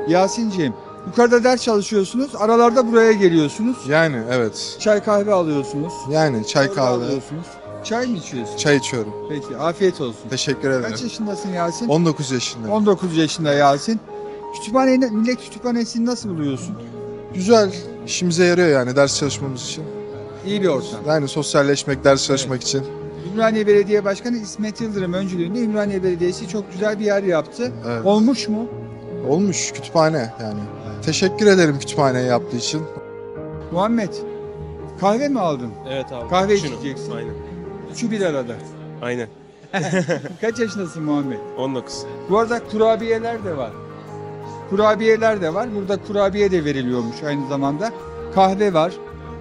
Yasin'ciğim, yukarıda ders çalışıyorsunuz, aralarda buraya geliyorsunuz. Yani evet. Çay kahve alıyorsunuz. Yani çay Çorba kahve. alıyorsunuz. Çay mı içiyorsun? Çay içiyorum. Peki, afiyet olsun. Teşekkür ederim. Kaç yaşındasın Yasin? 19 yaşındayım. 19 yaşında Yasin. Millet Kütüphanesi'ni nasıl buluyorsun? Güzel. İşimize yarıyor yani ders çalışmamız için. İyi bir ortam. Yani sosyalleşmek, ders çalışmak için. Ümraniye Belediye Başkanı İsmet Yıldırım öncülüğünde Ümraniye Belediyesi çok güzel bir yer yaptı. Evet. Olmuş mu? Olmuş kütüphane yani. Teşekkür ederim kütüphaneyi yaptığı için. Muhammed, kahve mi aldın? Evet abi. Kahve Şunu. içeceksin. Aynen. Üçü bir arada. Aynen. Kaç yaşındasın Muhammed? 19. Bu arada kurabiyeler de var. Kurabiyeler de var. Burada kurabiye de veriliyormuş aynı zamanda. Kahve var.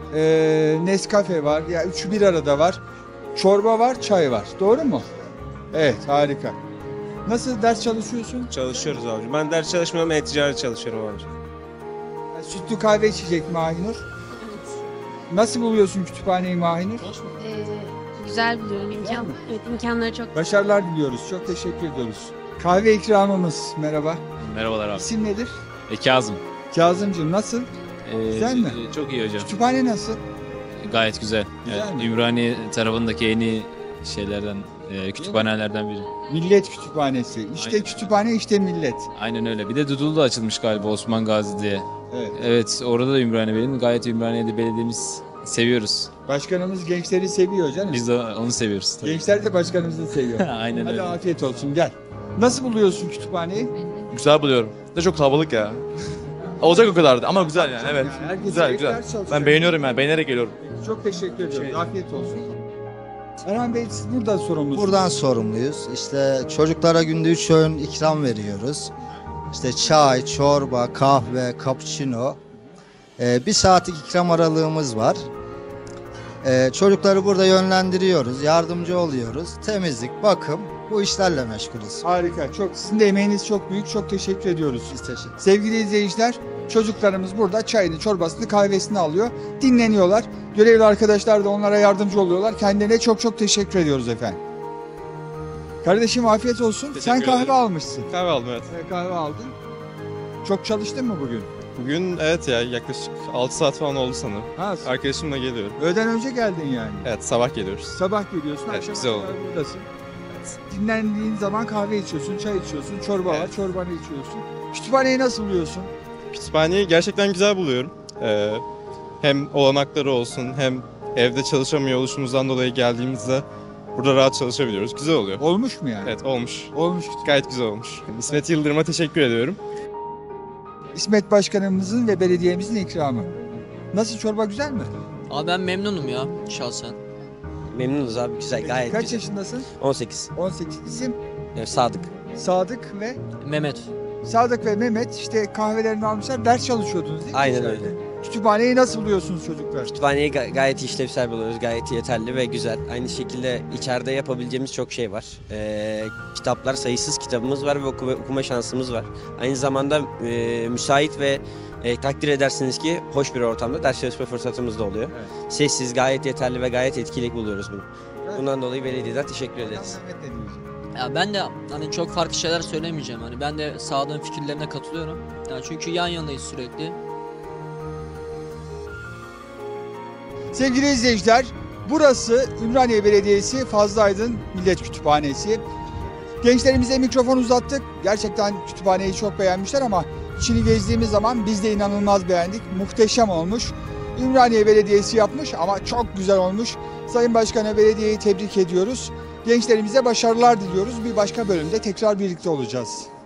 Nescafe var. Ya üçü bir arada var. Çorba var, çay var. Doğru mu? Evet, harika. Nasıl ders çalışıyorsun? Çalışıyoruz abi. Ben ders çalışmıyorum, e-ticaret çalışıyorum abi. Sütlü kahve içecek Mahinur. Nasıl buluyorsun kütüphaneyi Mahinur? Güzel buluyorum imkan. mi? Evet, imkanları çok. Başarılar diliyoruz. Çok teşekkür ediyoruz. Kahve ikramımız. Merhaba. Merhabalar abi. İsim nedir? Kazım. Kazımcığım nasıl? Güzel mi? Çok iyi hocam. Kütüphane nasıl? Gayet güzel. Güzel Evet, mi? Ümraniye tarafındaki yeni şeylerden, kütüphanelerden biri. Millet Kütüphanesi. İşte Aynen. kütüphane, işte millet. Aynen öyle. Bir de Dudullu açılmış galiba Osman Gazi diye. Evet. Evet, orada da Ümraniye benim. Gayet Ümraniye'de belediyemiz seviyoruz. Başkanımız gençleri seviyor canım. Biz de onu seviyoruz tabii. Gençler de başkanımızı seviyor. Aynen Hadi öyle. afiyet olsun gel. Nasıl buluyorsun kütüphaneyi? Güzel buluyorum. De çok kalabalık ya. Olacak o kadardı ama güzel yani evet. Yani herkes Güzel ders güzel. çalışıyor. Ben beğeniyorum yani beğenerek geliyorum. Çok teşekkür ediyorum. Afiyet olsun. Erhan Bey siz burada sorumlusunuz. Buradan sorumluyuz. İşte çocuklara günde 3 öğün ikram veriyoruz. İşte çay, çorba, kahve, cappuccino. Bir saatlik ikram aralığımız var. Çocukları burada yönlendiriyoruz, yardımcı oluyoruz. Temizlik, bakım bu işlerle meşgulüz. Harika. Çok, sizin de emeğiniz çok büyük. Çok teşekkür ediyoruz. Biz teşekkür Sevgili izleyiciler, çocuklarımız burada çayını, çorbasını, kahvesini alıyor. Dinleniyorlar. Görevli arkadaşlar da onlara yardımcı oluyorlar. Kendilerine çok çok teşekkür ediyoruz efendim. Kardeşim afiyet olsun. Sen kahve ederim. almışsın. Kahve aldım evet. Kahve aldın. Çok çalıştın mı bugün? Bugün evet ya yaklaşık 6 saat falan oldu sanırım. Ha, Arkadaşımla geliyorum. öğleden önce geldin yani. Evet sabah geliyoruz. Sabah geliyorsun, Evet, akşama güzel kadar oldu. buradasın. Dinlendiğin zaman kahve içiyorsun, çay içiyorsun, çorba var, Evet. çorbanı içiyorsun. Kütüphaneyi nasıl buluyorsun? Kütüphaneyi gerçekten güzel buluyorum. Hem olanakları olsun hem evde çalışamıyor oluşumuzdan dolayı geldiğimizde burada rahat çalışabiliyoruz. Güzel oluyor. Olmuş mu yani? Evet olmuş. Olmuş. Gayet güzel olmuş. İsmet Yıldırım'a teşekkür ediyorum. İsmet Başkanımızın ve belediyemizin ikramı. Nasıl, çorba güzel mi? Abi ben memnunum ya şahsen. Memnunuz abi güzel gayet Kaç güzel. yaşındasın? 18. 18. İsim Sadık. Sadık ve Mehmet. Sadık ve Mehmet işte kahvelerini almışlar. Ders çalışıyordunuz değil mi? Aynen içeride? öyle. Kütüphaneyi nasıl buluyorsunuz çocuklar? Kütüphaneyi gayet işlevsel buluyoruz. Gayet yeterli ve güzel. Aynı şekilde içeride yapabileceğimiz çok şey var. Kitaplar, sayısız kitabımız var ve okuma şansımız var. Aynı zamanda müsait ve takdir edersiniz ki hoş bir ortamda ders çalışma fırsatımız da oluyor. Evet. Sessiz, gayet yeterli ve gayet etkili buluyoruz bunu. Evet. Bundan dolayı belediyeden teşekkür ederiz. Mehmet ne diyecek? Ya ben de hani çok farklı şeyler söylemeyeceğim. Hani ben de Sadık'ın fikirlerine katılıyorum. Yani çünkü yan yanayız sürekli. Sevgili izleyiciler, burası Ümraniye Belediyesi Fazıl Aydın Millet Kütüphanesi. Gençlerimize mikrofon uzattık. Gerçekten kütüphaneyi çok beğenmişler ama içini gezdiğimiz zaman biz de inanılmaz beğendik. Muhteşem olmuş. Ümraniye Belediyesi yapmış ama çok güzel olmuş. Sayın Başkan'a, belediyeyi tebrik ediyoruz. Gençlerimize başarılar diliyoruz. Bir başka bölümde tekrar birlikte olacağız.